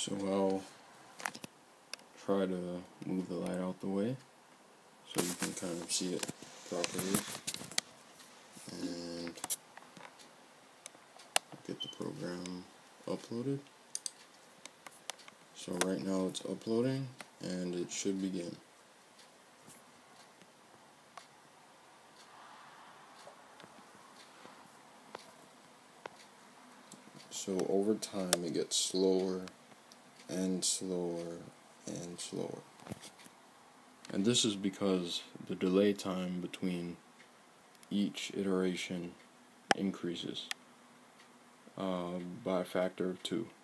So I'll try to move the light out the way so you can kind of see it properly, and get the program uploaded. So right now it's uploading and it should begin. So over time it gets slower and slower and slower. And this is because the delay time between each iteration increases by a factor of 2.